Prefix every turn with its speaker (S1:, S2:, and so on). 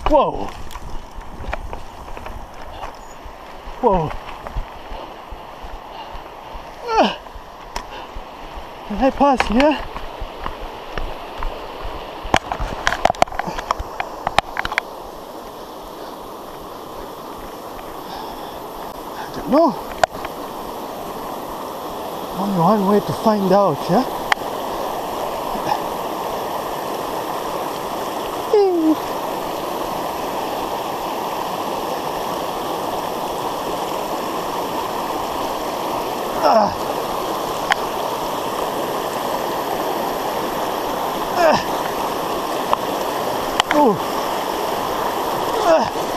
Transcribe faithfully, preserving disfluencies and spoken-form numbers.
S1: Whoa. Whoa. Ah. Can I pass here? I don't know. Only one way to find out, yeah? Ah. Ah. Oh. Ah.